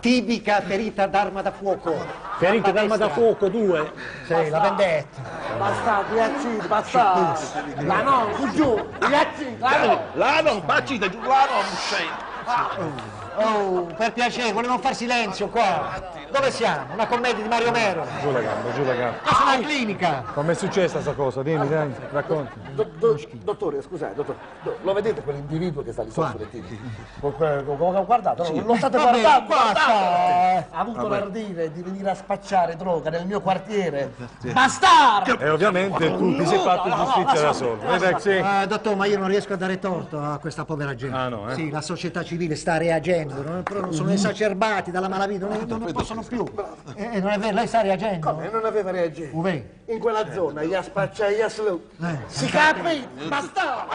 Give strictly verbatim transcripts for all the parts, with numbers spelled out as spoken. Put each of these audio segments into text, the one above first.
tipica ferita d'arma da fuoco. Ferita d'arma da fuoco, due. Sì, la vendetta. Bastardo, yaccini, bastardo. La non, giù, yaccini, la non. La non, bacita, giù, la non, scemo. Oh, per piacere, volevamo far silenzio qua. Dove siamo? Una commedia di Mario Mero. Giù la gamba, giù la gamba. Ma sono in clinica. Come è successa sta cosa? Dimmi, dai, racconti. Do, do, dottore, scusate, dottore, do, lo vedete quell'individuo che sta lì sotto le tinte? Guardate, sì. Non state Vabbè, guardando, basta. guardate! Ha avuto l'ardire di venire a spacciare droga nel mio quartiere. Bastardo! E ovviamente tu ti sei fatto giustizia da solo. Vedi, sì. Uh, dottore, ma io non riesco a dare torto a questa povera gente. Ah, no, eh? Sì, la società civile sta reagendo, non, però sono esacerbati dalla malavita, non, non, non possono più. Eh, non è vero, lei sta reagendo? Come non aveva reagito? Uvè. In quella zona, gli spaccia e gli slu. Si capi? Bastardo!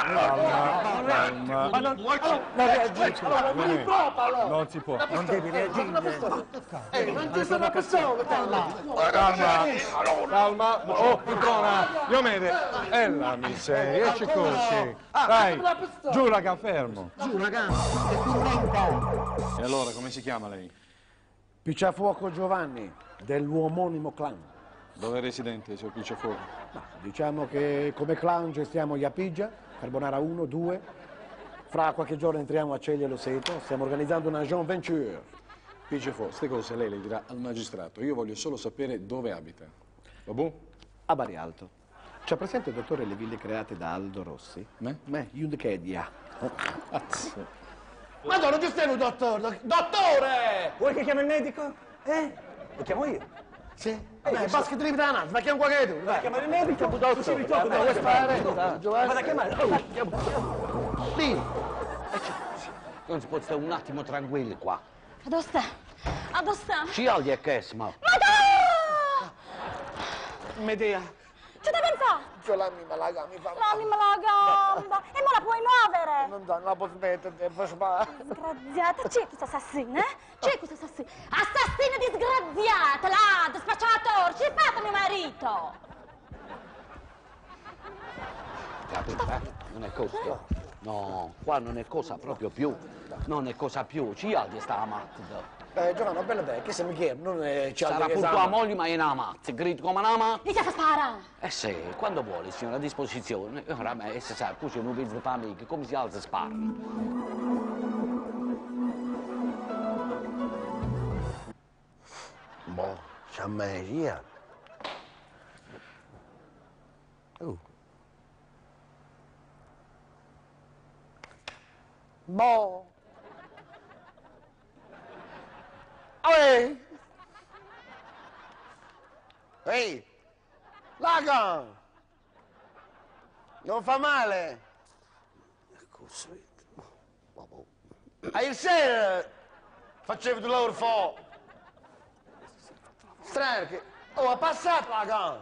Ma non reagisce, allora non mi proprio, allora. Non si può. Non devi reagire. Eh, non ci sono persone, calma. Calma, calma. Oh, Pitrona, Diomede. È la miseria, esci così. Dai, giù raga, fermo. Giù, ragazzi, è turmenta. E allora, come si chiama lei? Picciafuoco Giovanni, dell'uomonimo clan. Dove è residente, signor Picciafuoco? Ma diciamo che come clan gestiamo gli Appigia, Carbonara uno, due. Fra qualche giorno entriamo a Ceglie e Loseto, stiamo organizzando una joint venture. Picciafuoco, queste cose lei le dirà al magistrato. Io voglio solo sapere dove abita. Va buon? A Bari Alto. C'è presente, dottore, le ville create da Aldo Rossi? Me? Me, Yudkedia. Cazzo. Madonna, ci stai, dottore? Dottore! Vuoi che chiami il medico? Eh? Lo chiamo io. Sì? Vabbè, basket di Vitana, ma chiamo qua che tu. Vai a chiamare il medico. Dottore, Tu si ritorna. ma vuoi fare? Giovanni? Vado a chiamare. Oh. Lì. Non si può stare un attimo tranquilli qua. Dove sta? A dove sta? Ci ogli è che ma. Madonna! Medea. Che devi fare? C'ho l'anima, la gamba, mi fa L'anima la gamba. E mo la puoi muovere? Non, non la posso mettere, devo sbagliare. Disgraziata, c'è questa assassina, eh? C'è questa assassina. Assassina disgraziata, ladra, spacciatore, ci fate mio marito? Capito, eh? Non è cosa. No, qua non è cosa proprio più. Non è cosa più. Ci ogli sta amata. Eh, Giovanna, bella bella, che se mi chiede, non è... Sarà pure tua moglie, ma è una mazza. Grito come una mazza. Inizia a sparare. Eh sì, quando vuole, signora, a disposizione. Ora, me, e se sa, qui c'è un pezzo di famiglia, come si alza e spara? Boh, c'è magia. Oh. Boh. Ehi! Ehi! Laga! Non fa male? Così. Ieri sera facevi il lavoro fuori. Strano che... Oh, è passato la gamba!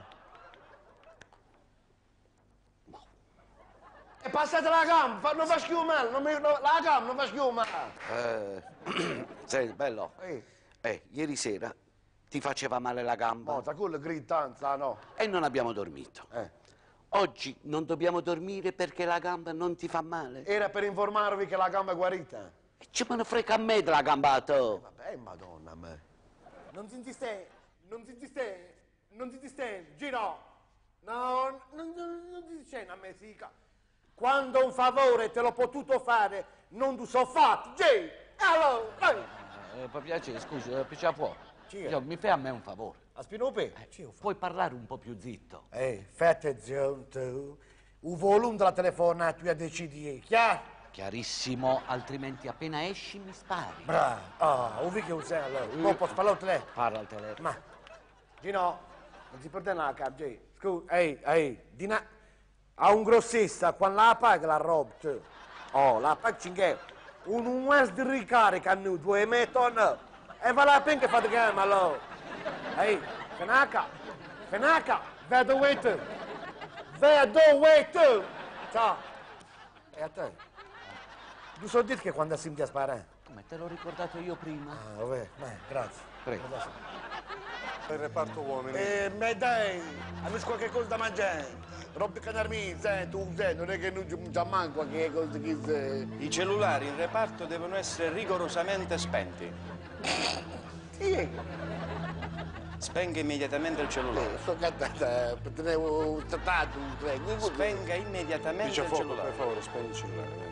È passata la gamba, non fa schifo male, non mi... no, la gamba non fa schifo male. Eh, senti, bello. Ehi. Eh, ieri sera ti faceva male la gamba? No, sta quello gridanza, no. E non abbiamo dormito. Eh. Oggi non dobbiamo dormire perché la gamba non ti fa male. Era per informarvi che la gamba è guarita. E ci me ne frega a me della gamba, tu. Vabbè, madonna, me. Non si insiste, non si insiste, non si insiste, Gino. No, non, non, non si dice a me, sica. Quando un favore te l'ho potuto fare, non tu so fatto, G. Allora, ehi. Eh, per piacere, scusa, piaccia può. Sì, eh. Io, mi fai a me un favore. A Spinope? Eh, puoi parlare un po' più zitto. Ehi, fai attenzione tu. Il volume della telefonata tu decidi, chiaro? Chiarissimo, altrimenti appena esci mi spari. Bravo. Ah, oh, che usai allora. Non posso parlare al telefono. Parla al telefono. Ma, Gino, non si perde la cap, G. Scusa, ehi, ehi, di na... A un grossista, quando la paga la roba, tu. Oh, la paga cinque. Un un mese di ricarica a noi, due mettono. E va la pena che fate gamma, allora. Ehi, fenaca, fenaca, vedo dove tu. Vedo dove tu. Ciao. E a te? Tu so dire che quando si mi spara? Come te l'ho ricordato io prima? Ah, vabbè, beh, grazie. Prego. Il reparto uomini. Eh, ma dai, avessi qualche cosa da mangiare. Robbi canarmi, sai, tu sai, non è che non c'è manco qualche cosa che... I cellulari in reparto devono essere rigorosamente spenti. Io. Spenga immediatamente il cellulare. Sto cantando, tenevo un trattato, un treno. Spenga immediatamente Dice il fuoco, cellulare. per favore, spegni il cellulare. vai.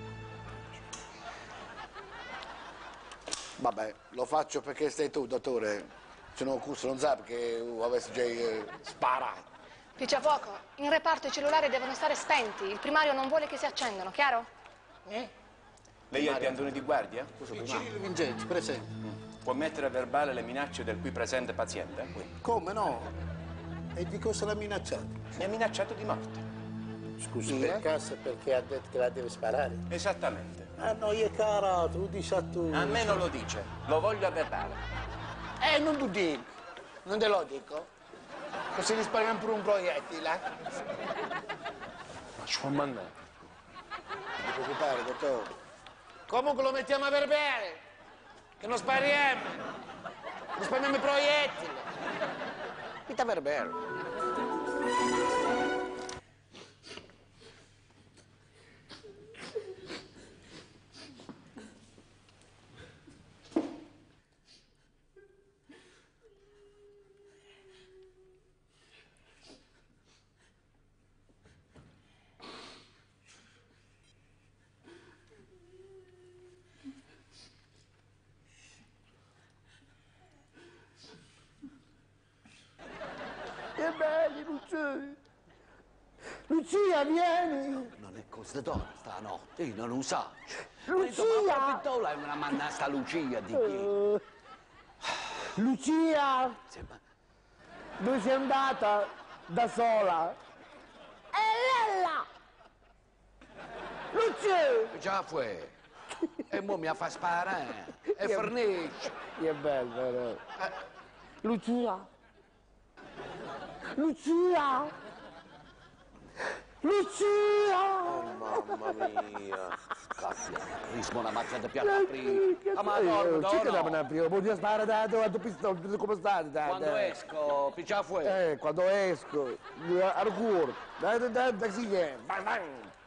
Vabbè, lo faccio perché sei tu, dottore. Se no, questo non sa perché avessi già eh, sparato. Picciafuoco, in reparto i cellulari devono stare spenti. Il primario non vuole che si accendano, chiaro? Eh? Lei è il piantone di guardia? Cirilo Vincenzi, per esempio. Può mettere a verbale le minacce del qui presente paziente? Come no? E di cosa l'ha minacciato? Mi ha minacciato di morte. Scusi, per caso perché ha detto che la deve sparare? Esattamente. Ah no, io è carato, lo dici a tu. A me non lo dice, lo voglio a verbale. Eh, non tu dico. Non te lo dico. Così risparmiamo pure un proiettile. Ma ci fa mannare. Non ti preoccupare, dottore. Comunque lo mettiamo a verbale. Che non spariamo. Risparmiamo i proiettili. Vita verbale. Che belli, Lucia! Lucia, vieni! Non è cosa d'ora stanotte, io non lo so. Lucia! Ma proprio tu l'hai una manna sta Lucia di chi? Lucia! Sì, ma- Dove sei andata? Da sola? E Lella! Lucia! Già fu. E mo mi fa sparare. E fornisce. Che è bello, però. Lucia! Lucia! Lucia! Mamma mia. Cappia, rismo una mazzata pianta prima. Ma Che dormo, che no, devo no. aprire? Voglio stare da da da pistola, come state? da- Quando da- esco, piccia fuori. Eh, quando esco, al cuore, da da da da si è. Bang bang.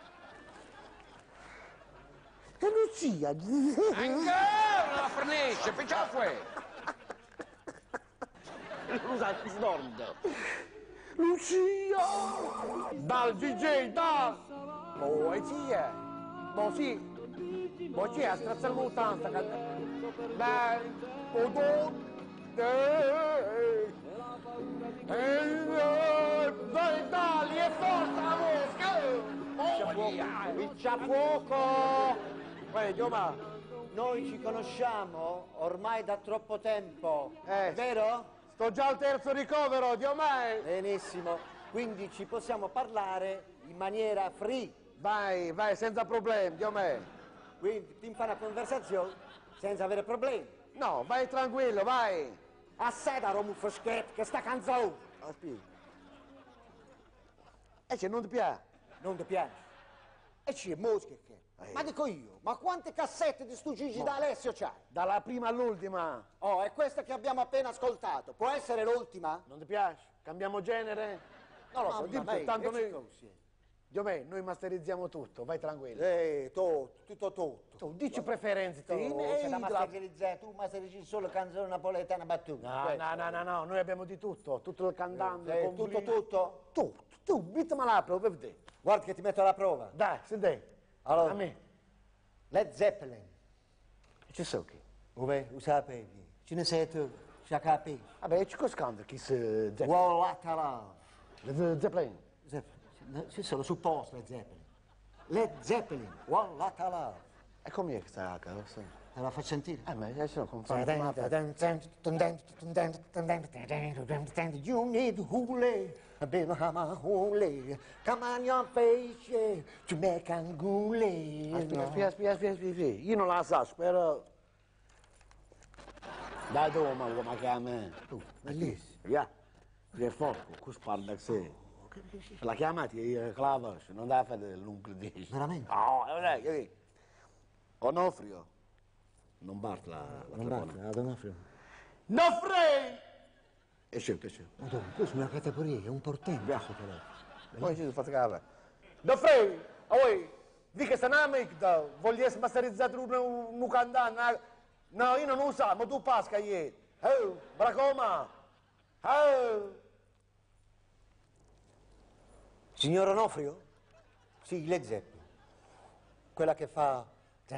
E Lucia! Ancora la fornisce, piccia fuori. Scusa, stordo. Lucia! Dal D J, dal! Oh, e chi è? Boh, sì. Boh, chi è? A strazzare l'ottanta. Dai, oh, oh, dai, dai, dai, è forte la mosca! Picciafuoco! Guarda, ma noi ci conosciamo ormai da troppo tempo, Eh. è vero? Sto già al terzo ricovero, Dio mai! Benissimo, quindi ci possiamo parlare in maniera free, Vai, vai, senza problemi, Dio mai! quindi ti fai una conversazione senza avere problemi. No, vai tranquillo, vai! Assai da Romu Foschet, che sta canzone, Aspetta. E se non ti piace? non ti piace? E ci è mosca che? Ma dico io, ma quante cassette di stu Gigi D'Alessio c'hai? Dalla prima all'ultima. Oh, è questa che abbiamo appena ascoltato, può essere l'ultima? Non ti piace? Cambiamo genere? Non lo so, Mamma dimmi mia, tanto che noi... così. Dio me, noi masterizziamo tutto, vai tranquillo. Eh, tutto, tutto, tutto. Tu dici preferenze, ti... Tu, Ehi, c'è da la- masterizzare, tu masterizzi solo canzone napoletana battuta. No, questo. no, no, no, no, noi abbiamo di tutto, tutto il cantante, Eh, con tutto, Blina. tutto? Tutto, tu, bittami la prova, per vedere. Guarda che ti metto alla prova. Dai, senti, Allora, a me. Led Zeppelin. Ci so che? Dove? Lo sapevi? Ce ne sei tu, ci capisci? Vabbè, ci coscando chi si... Zeppelin. Wow, what a love. Le Zeppelin. Zeppelin. Ci sono supposto Led Zeppelin. Led Zeppelin, wow, what a love. E com'è che sta cosa? Te la faccio sentire? Eh, ma io sono confatto. You need hule, a bit of hama hule. Come on your face, to make angule. Aspetta, aspetta, aspetta, aspetta, aspetta. Io non la so, spero... Dai tu, ma come chiama? Tu, bellissimo. Ya, che forte, questo parla che sei. La chiamati Clavas, non deve fare l'uncle di... Veramente? No, non è che... Onofrio. Non parte la... la Non trapona. basta, Donofrio. Nofre! È scelto, è scelto. Madonna, questo è una categoria, è un portento. questo telefono. Poi ci fate cava. Nofre! Oi! Di che sta amica, voglio essere masterizzato un, un cantante. No, io non lo so, ma tu pasca ieri. Oh, Bracoma! Oh! Signor Onofrio? Sì, Led Zeppelin. Quella che fa...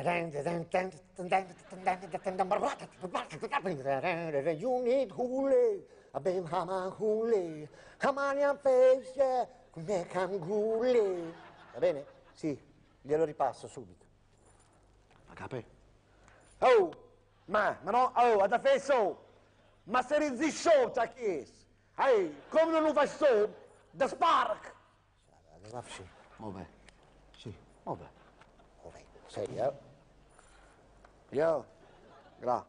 You need hule, a babe hama hule, hamanian face, come cangule. Va bene? Sì, glielo ripasso subito. Ma capi? Oh, ma, ma no, oh, ad affesso, ma se rizzi show, ta chies. Ehi, come non lo fai show, da spark. Sì, Vabbè, sì, vabbè. vabbè, serio? Io, gra.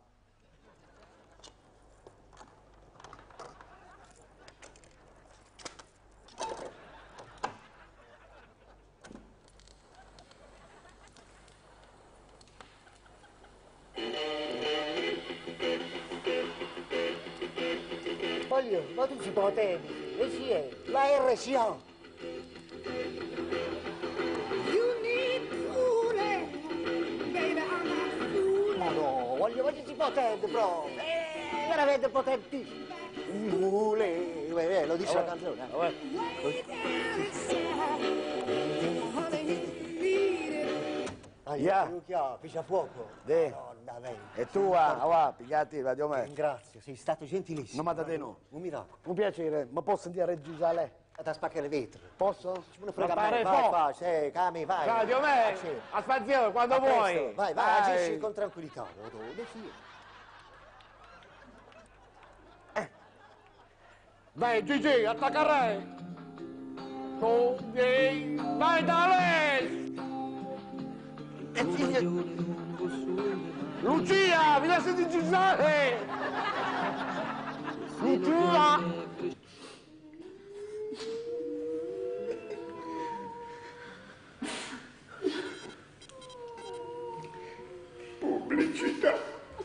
Voglio, ma tu si potevi, e si è, la R C A. Ma no, voglio, voglio si potente, bro. Eh, veramente potentissimo. Ule, eh, lo dice la canzone. eh. Ah, Yeah. yeah. Piscia fuoco. De. Madonna, vedi. E tu, ah, va, pigliati, va, Dio me. Ringrazio, sei stato gentilissimo. Non mi date no. Un miracolo. Un piacere, ma posso sentire Reggisale? Vado a spaccare le vetro. Posso? Ci vuole frega a Ma me, pare vai, po'. vai, sì, Cami, vai. Vai, Dio me. Sì. Aspetta, quando A presto. vuoi. Vai, vai, agisci con tranquillità. Dove sì? Vai, Gigi, attaccare. Così, vai, Dale. Lucia, mi lasci di Gisale. Lucia. Pubblicità.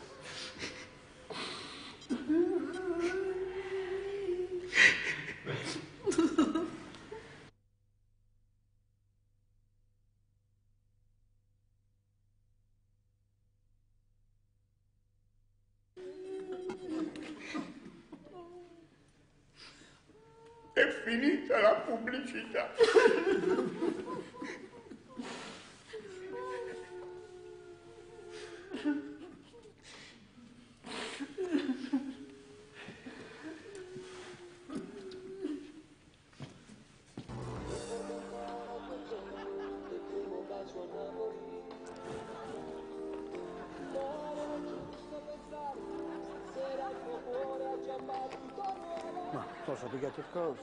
È finita la pubblicità. Ma cosa picchiato il coso?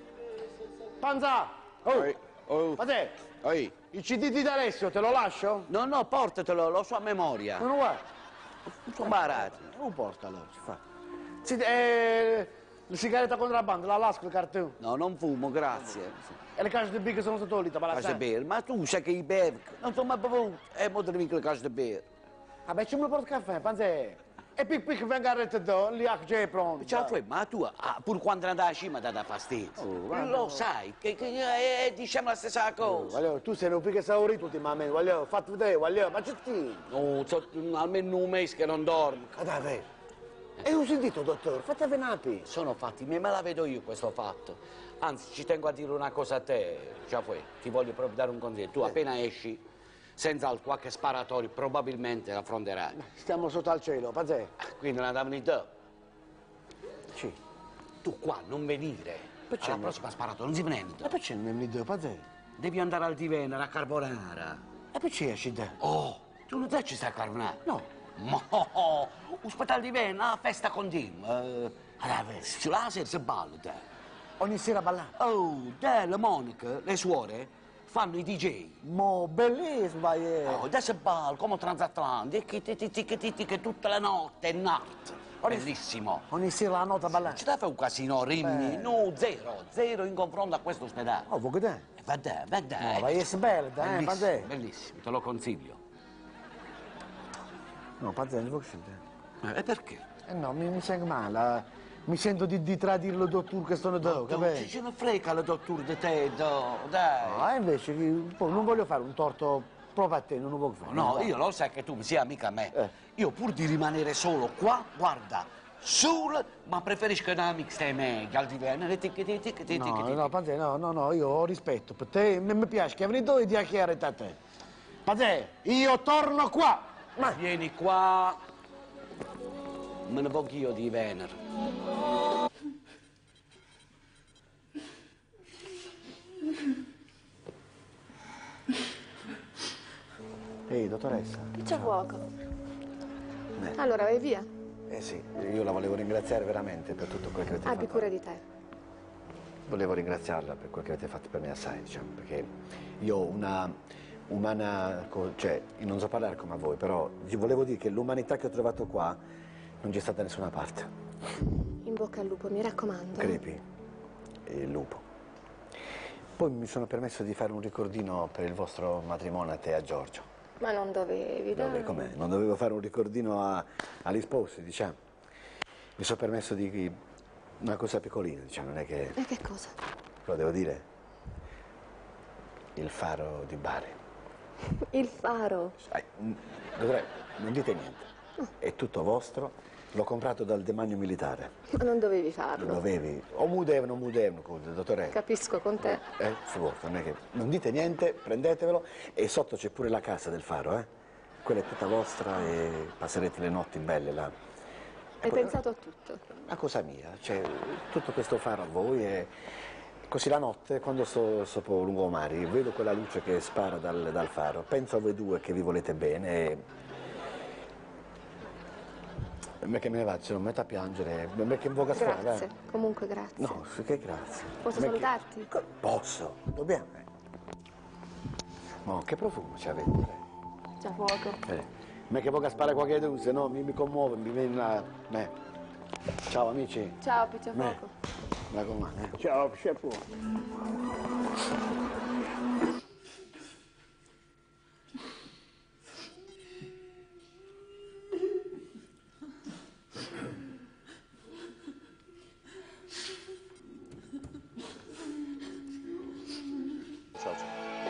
Panza! Oh! Oi, oh, Ma te, oi. il C D di Alessio te lo lascio? No, no, portatelo, lo so a memoria. Non lo vuoi? Sono barati. Non portalo, si fa. Sì, eh, la sigaretta contrabbando, la lasco il cartone. No, non fumo, grazie. E le case di birra sono state tolte, ma la Case sai? di bere, ma tu sai che i bevi, non sono mai bevuto, e mo devi mica le case di bere. Vabbè, ci me lo porto caffè, panzè. E pic pic venga a rete do, lì a già è pronto. Ce la fai, ma tu, ah, pur quando andai a cima, ti dà fastidio. Oh, guarda, lo oh. sai, che, che eh, diciamo la stessa cosa. Voglio, tu sei un più che esaurito ultimamente, voglio, fatto vedere, voglio, ma c'è ti? No, so, almeno un mese che non dormo. Ah, dai, vai. E ho sentito, dottore, fate venapi. Sono fatti, me la vedo io questo fatto. Anzi, ci tengo a dire una cosa a te, Giaffè, ti voglio proprio dare un consiglio. Tu appena esci, senza qualche sparatorio, probabilmente l'affronterai. Stiamo sotto al cielo, panzè. Quindi una indennità. Sì. Tu qua non venire. Perché Alla no? prossima sparato, non si prende. E perché non mi do, panzè? Devi andare al Divena, a Carbonara. E perché esci da? Oh, tu non sai ci sta a Carbonara? No. Ma, ospedale di Divena, la festa continua. Eh, allora, sulla sera si balla, te. Ogni sera ballare. Oh, te, le Monica, le suore, fanno i D J. Mo, bellissimo, eh. Oh, adesso balla come transatlantico, che ti ti che ti che tutta la notte, è natt. Bellissimo. Ogni sera la notte a ballare. Ci dà fare un casino, Rimini? Beh. No, zero, zero in confronto a questo ospedale. Oh, vuoi vedere? Va te, va te. No, vai a essere bello, eh, Bellissimo, panzè. bellissimo, te lo consiglio. No, panzè, non vuoi sentire. Eh, e perché? Eh no, mi, mi sento male. eh. Mi sento di, di tradire lo dottore che sono do, Non capito? ce ne frega la dottor di te, do, dai. Ah, invece che- poi non voglio fare un torto proprio a te, non lo voglio fare. No, io lo sai che tu mi sia amica a me. Eh. Io pur di rimanere solo qua, guarda, Sul, ma preferisco una mixta meglio, al divano, e tic tic tic tic No, tic. no, Panzè, no, no, no, io ho rispetto per te, mi mi piace che vieni tu e chiacchierare a te. Panzè, io torno qua. Ma vieni qua. Me ne voglio io di Venere. Ehi, dottoressa. C'è fuoco. Eh. Allora, vai via. Eh sì, io la volevo ringraziare veramente per tutto quel che avete Abbi fatto. cura di te. Volevo ringraziarla per quel che avete fatto per me assai, diciamo, perché io ho una umana, co- cioè, io non so parlare come a voi, però vi volevo dire che l'umanità che ho trovato qua non c'è stata da nessuna parte. In bocca al lupo, mi raccomando. Crepi, il lupo. Poi mi sono permesso di fare un ricordino per il vostro matrimonio a te e a Giorgio. Ma non dovevi, dai. Dove, com'è? Non dovevo fare un ricordino a- agli sposi, diciamo. Mi sono permesso di una cosa piccolina, diciamo, non è che... E che cosa? Lo devo dire? Il faro di Bari. Il faro. Sai, mm, dovrei, non dite niente. È tutto vostro. L'ho comprato dal demanio militare. Ma non dovevi farlo. Dovevi. O mudevano, o mudevano, dottore. Capisco con te. Eh, figurati, non è che... Non dite niente, prendetevelo. E sotto c'è pure la casa del faro, eh. Quella è tutta vostra e passerete le notti belle là. Hai pensato a tutto. Una cosa mia, cioè, tutto questo faro a voi e... Così la notte, quando sto sopra lungomari, vedo quella luce che spara dal, dal faro, penso a voi due che vi volete bene e... A me che me ne faccio, non metto a piangere, a me che invoca sfera. Grazie. Comunque grazie. No, sì, che grazie. Posso A me che- salutarti? Posso, dobbiamo. eh. Ma che profumo ci avete? C'è fuoco. Eh, a me che voglio spara qualche dose, no? Mi, mi commuove, mi viene una... me. Ciao amici. Ciao, Piccia Me. fuoco. Mi raccomando, eh. Ciao, c'è fuoco. Ciao, ciao.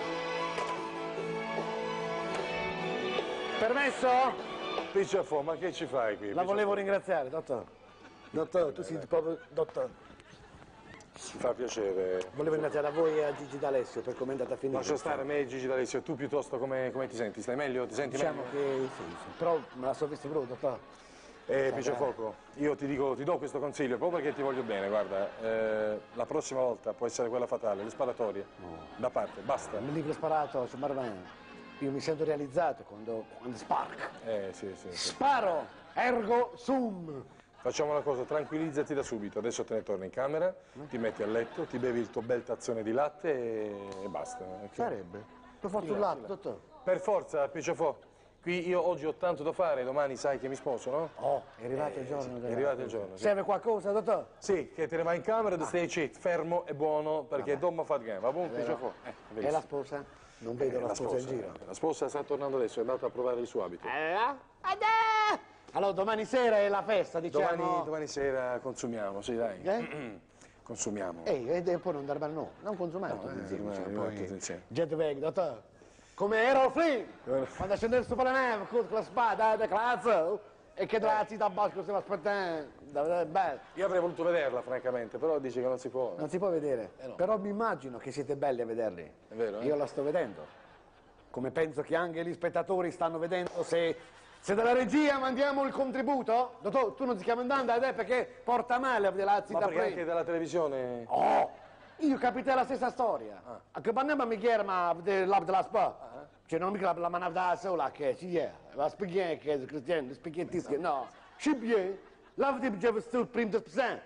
Permesso? Picciafo, ma che ci fai qui? La volevo ringraziare, dottor. Dottor, tu sei proprio... Dottor, Mi fa piacere. volevo ringraziare a voi e a Gigi D'Alessio per come è andata a finire. Lascia stare me e Gigi D'Alessio, tu piuttosto come, come ti senti? Stai meglio? Ti senti Diciamo meglio? che sì, sì. Però me la so vista proprio, dottor. Eh, Picciafoco, io ti dico, ti do questo consiglio proprio perché ti voglio bene, guarda, eh, la prossima volta può essere quella fatale, le sparatorie, da parte, basta. Il libro sparato, su Marvano. Io mi sento realizzato quando, quando spark. Eh, sì, sì, sì. Sparo, ergo sum. Facciamo una cosa, tranquillizzati da subito, adesso te ne torni in camera, ti metti a letto, ti bevi il tuo bel tazzone di latte e, e basta. ok? Sarebbe. Per forza un Di là, latte, di là. dottor. Per forza, Picciafò, qui io oggi ho tanto da fare, domani sai che mi sposo, no? Oh, è arrivato il giorno. È della- arrivato il giorno, sì. Serve qualcosa, dottor? Sì, che te ne vai in camera e stai zitto, fermo e buono, perché dopo fa game, va buono, Picciafò? Eh, E benissimo. la sposa? Non vedo Eh, la, sposa, in giro. La sposa sta tornando adesso, è andata a provare il suo abito. Allora, domani sera è la festa, diciamo. Domani, domani sera consumiamo, sì dai. Eh? Consumiamo. Ehi, e poi non dar male, no. Non consumare No, tutti eh, insieme. rimane- cioè, rimane poi- tutti insieme. Jet lag, dottor. Come Errol Flynn, quando scendeva su la neve con la spada da classe e che drazzi da basso stiamo aspettando. Da- Beh, Io avrei voluto vederla, francamente, però dice che non si può. non si può vedere, però mi immagino che siete belli a vederli. È vero, eh? Io la sto vedendo. Come penso che anche gli spettatori stanno vedendo se, se dalla regia mandiamo il contributo. Dottor, tu non ti chiami andando ed è perché porta male a vedere la Ma zita perché anche dalla televisione... Oh, io capite la stessa storia. A che parliamo mi chiede ma l'ab della spa. Cioè non mica la, la manava da sola che ci è. La spaghetti che è cristiano, spaghetti che no. Ci bien, la vedi già visto il primo spesen.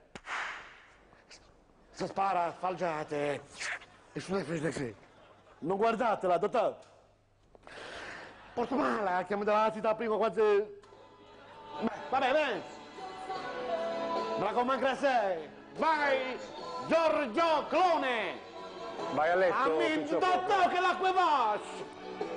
Si spara falgiate. E sono così. Non guardatela, dottor. Porto male, chiamo dalla città prima quasi... Beh, vabbè, bene. Me la comando a sei. Vai, Giorgio Clone. Vai a letto, Amin, Picciafò. dottor, che l'acqua va.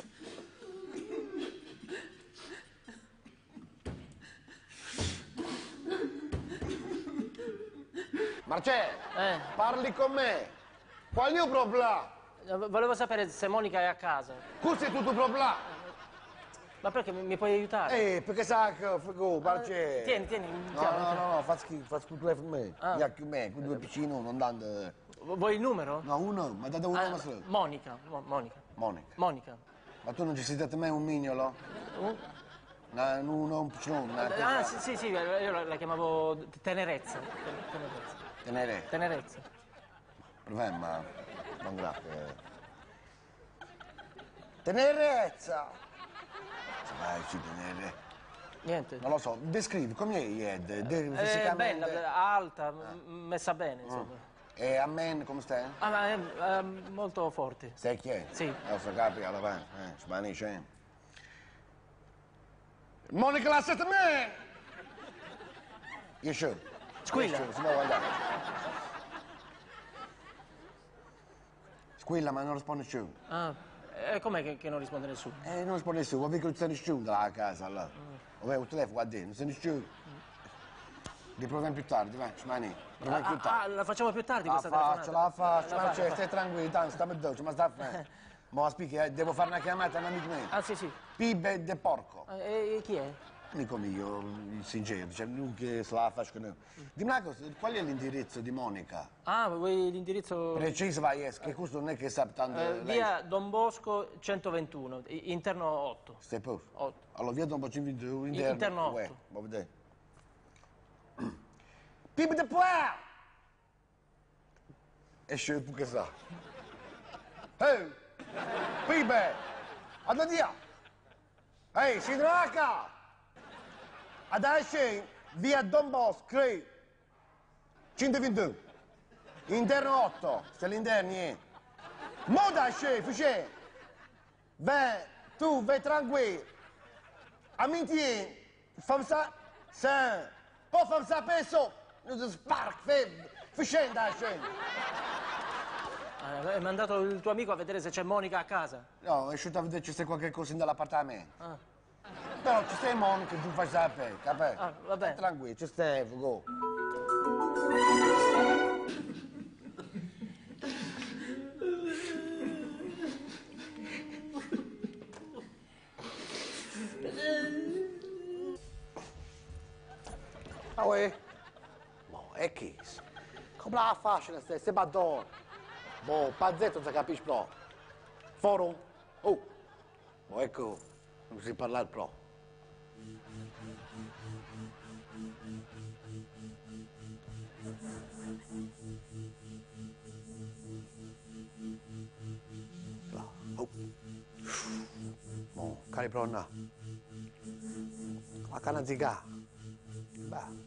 Marcè, Eh, parli con me. Qual è il problema? volevo sapere se Monica è a casa. Questo è tutto il problema. Ma perché mi, mi puoi aiutare? Eh, perché sa che, figo, parce... Tieni, tieni. No, no, no, no, fa schifo, fa schifo per me. Ah. Io anche me, con due piccini, non dando... Vuoi il numero? No, uno, ma date un Ah, nome solo. Monica, Mo- Monica. Monica. Monica. Ma tu non ci sei dato mai un mignolo? Uh? No, uno, un piccino, una Ah, sì, sì, sì, io la, la chiamavo Tenerezza. Tenerezza. Tenere. Tenerezza. Problema, non grazie. Tenerezza! Dai, sì, tenere. Niente. Non lo so, descrivi, come è Ed? De- È fisicamente? bella, alta, m- messa bene, insomma. E a me, come stai? Ah, ma è, è molto forte. Sei chi è? Sì. Lo so, capi, alla pane, eh, smanisce. Monica, lasciate me! Io sciò. Squilla. Io sciò, si può guardare. Squilla, ma non risponde più. Ah, e com'è che, che non risponde nessuno? Eh, non risponde nessuno, vuol dire che non c'è nessuno dalla casa, allora. Ovvero il telefono qua dentro, non c'è nessuno. Riproviamo più tardi, vai, smani. Proviamo più Ah, tardi. ah, la facciamo più tardi La questa faccio, telefonata? la faccio, La ma fa- c'è, la fa. stai tranquillo, tanto stiamo dolce, ma sta a fare. Ma aspetta, eh, devo fare una chiamata a un amico mio. Ah, sì, sì. Pibe de porco. Ah, E, e chi è? Amico mio, il sincero, cioè, non che se la faccio con noi. Dimmi una cosa, qual è l'indirizzo di Monica? Ah, vuoi l'indirizzo? Preciso, vai, es, che questo non è che sa tanto Eh, lei. via Don Bosco centoventuno, i- interno otto. Stai posto? Otto. Allora, via Don Bosco interno. Interno Uè, otto. vuoi vedere? Pibe de poire! Esce tu che sa. Ehi! Pibe! Addio! Ehi, si draca! Adesso via Don Bosco, centoventidue. Interno otto, se l'interno è. Moda c'è, fice! Vai, tu, vai tranquillo. Amintien, fam sa, sa, poi fam sa peso, spark, fe, fiscenda, scende. Ah, hai mandato il tuo amico a vedere se c'è Monica a casa. No, è uscito a vedere se c'è qualche cosa nell'appartamento. Ah, Però ci stai Monica, tu fai sapere, capito? ah va bene. Tranquillo, ci stai, go. Ah, uè? Boh, è che? Come la facile, stai, sei badone. Boh, pazzetto non si capisce proprio. Forum? Oh, boh, ecco, non si parla proprio. Là, oh. Boh, cari pronna. La canna ziga. Beh.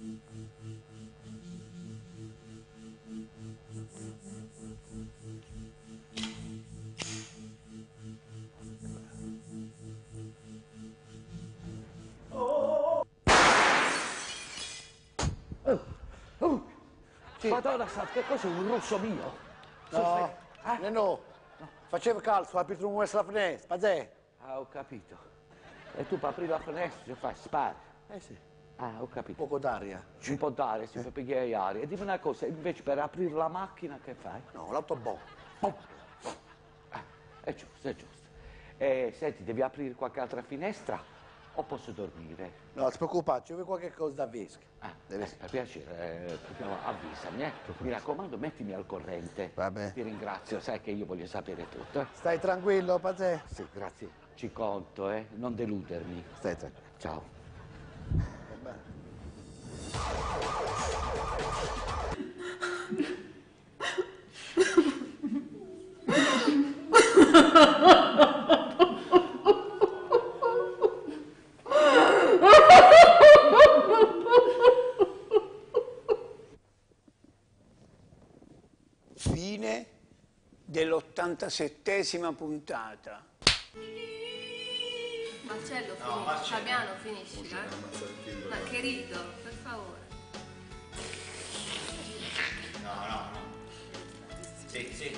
Madonna santa, che cos'è un russo mio? No, eh? no, faceva calcio, ha aperto un la finestra, pazzè. Ah, ho capito. E tu per aprire la finestra ci fai spari. Eh sì, Ah, ho capito. poco d'aria. Un po' d'aria, si fa pigliare aria. E dimmi una cosa, invece per aprire la macchina che fai? No, l'autobomba. Ah, è giusto, è giusto. E senti, devi aprire qualche altra finestra o posso dormire? No, non ti preoccupare, c'è qualche cosa da vesca. Ah, Deve eh, per piacere, eh, proprio avvisami, eh. Mi raccomando, mettimi al corrente. Vabbè. Ti ringrazio, sai che io voglio sapere tutto. eh. Stai tranquillo, pazzè? Sì, grazie. Ci conto, eh. Non deludermi. Stai tranquillo. Ciao. Fine dell'ottantasettesima puntata. Marcello, finisci. Fabiano, finisci, eh? Ma che rido, per favore. No, no, no. Sì, sì.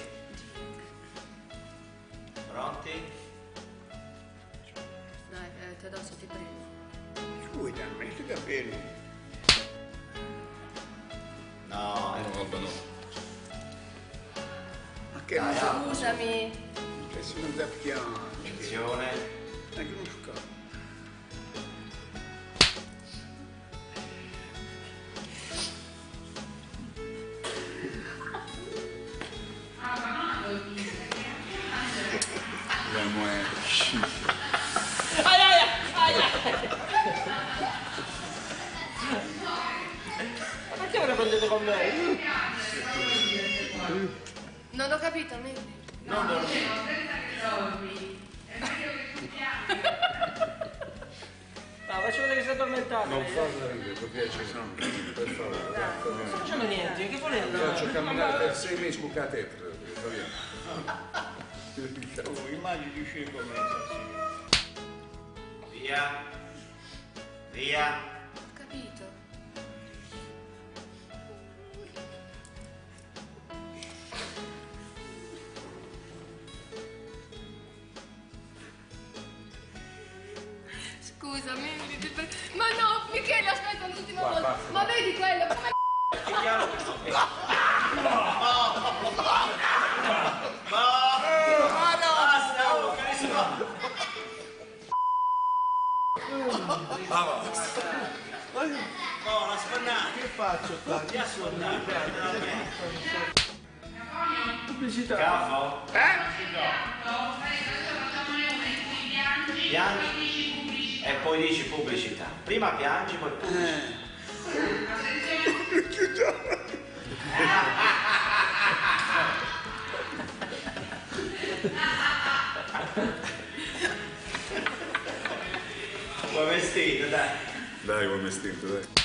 Pronti? Dai, eh, Teodosio, ti prego. Scusa, metti i capelli. No, è nuovo, no. Ma che Dai, ma Scusami. che sono da piangere. Attenzione. Anche uno scavo. L'uomo è scifo. Aia, aia, aia. Ma che ora prendete con me? Non ho capito, Mandy. Non dormi. No, faccio vedere che sei addormentato. Non farla ridere, per piacere, se no, per favore. Non sto facendo niente, che volete? Faccio camminare per sei mesi con la testa, va bene. Oh, immagini dice come Via. Via. Ho capito. Scusa, Mandy, ti pre- ma no, Michele, aspetta l'ultima volta. Ma vedi quello, come no, la spannata, che faccio qua? Ti ha sfondato. Pubblicità. Caffo? Eh? Piangi e poi dici pubblicità. Prima piangi, poi pubblicità. Vuoi vestito, dai. Dai, vuoi vestito, dai.